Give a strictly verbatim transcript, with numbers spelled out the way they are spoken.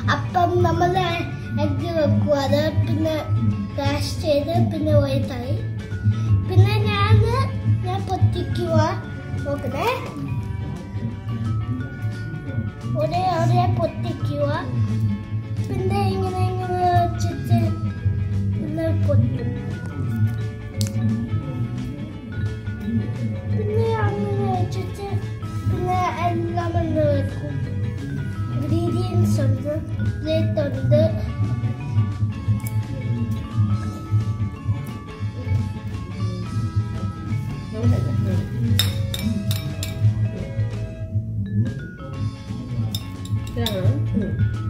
അപ്പം നമ്മൾ എഗ്ഗ് വെക്കും. അത് പിന്നെ ക്രാഷ് ചെയ്ത് പിന്നെ വൈറ്റായി. പിന്നെ ഞാൻ ഞാൻ പൊത്തിക്കുക നോക്കണേ. ഒരേ ഒരേ പൊത്തിക്കുക. പിന്നെ ഇങ്ങനെ ഇങ്ങനെ വെച്ചിട്ട് പിന്നെ പൊത്തും. പിന്നെ അങ്ങനെ വെച്ചിട്ട് പിന്നെ എല്ലാം ഒന്ന് വെക്കും. ഇൻഗ്രീഡിയൻസ് ഉണ്ട്, പ്ലേറ്റ് ഉണ്ട്. Yeah.